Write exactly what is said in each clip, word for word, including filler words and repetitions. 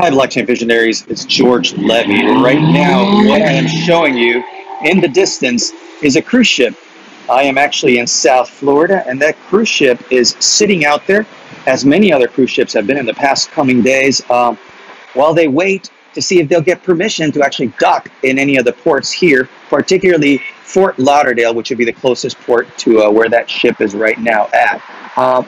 Hi, blockchain visionaries. It's George Levy. Right now, what I am showing you in the distance is a cruise ship. I am actually in South Florida, and that cruise ship is sitting out there, as many other cruise ships have been in the past coming days, um, while they wait to see if they'll get permission to actually dock in any of the ports here, particularly Fort Lauderdale, which would be the closest port to uh, where that ship is right now at. Uh,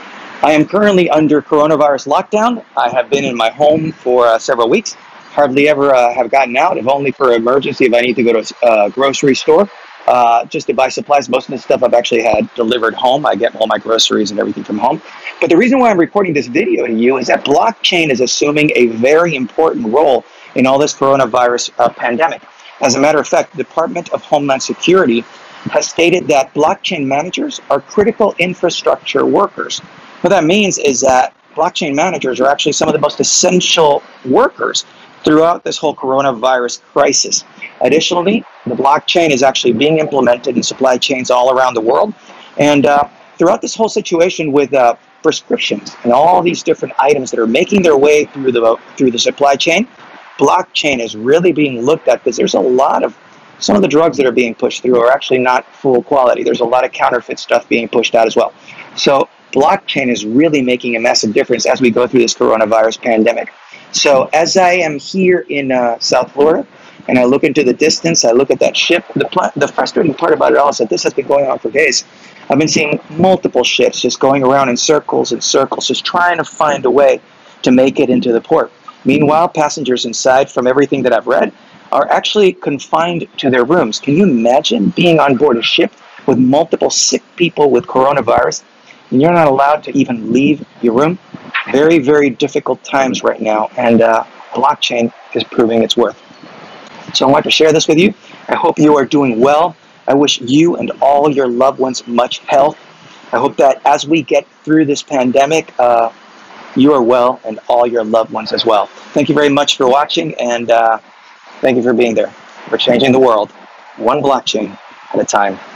I am currently under coronavirus lockdown. I have been in my home for uh, several weeks. Hardly ever uh, have gotten out, if only for emergency, if I need to go to a uh, grocery store uh, just to buy supplies. Most of the stuff I've actually had delivered home. I get all my groceries and everything from home. But the reason why I'm recording this video to you is that blockchain is assuming a very important role in all this coronavirus uh, pandemic. As a matter of fact, the Department of Homeland Security has stated that blockchain managers are critical infrastructure workers. What that means is that blockchain managers are actually some of the most essential workers throughout this whole coronavirus crisis. Additionally, the blockchain is actually being implemented in supply chains all around the world. And uh, throughout this whole situation with uh, prescriptions and all these different items that are making their way through the, through the supply chain, blockchain is really being looked at because there's a lot of, some of the drugs that are being pushed through are actually not full quality. There's a lot of counterfeit stuff being pushed out as well. So blockchain is really making a massive difference as we go through this coronavirus pandemic. So as I am here in uh, South Florida, and I look into the distance, I look at that ship, the, the frustrating part about it all is that this has been going on for days. I've been seeing multiple ships just going around in circles and circles, just trying to find a way to make it into the port. Meanwhile, passengers inside, from everything that I've read, are actually confined to their rooms. Can you imagine being on board a ship with multiple sick people with coronavirus, and you're not allowed to even leave your room? Very, very difficult times right now, and uh, blockchain is proving its worth. So I want to share this with you. I hope you are doing well. I wish you and all your loved ones much health. I hope that as we get through this pandemic, uh, you are well, and all your loved ones as well. Thank you very much for watching, and uh, thank you for being there. We're changing the world, one blockchain at a time.